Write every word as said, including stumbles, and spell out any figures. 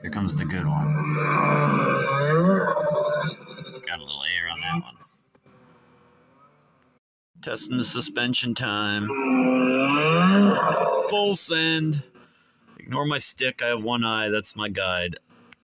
Here comes the good one. Got a little air on that one. Testing the suspension time. Full send. Ignore my stick. I have one eye. That's my guide.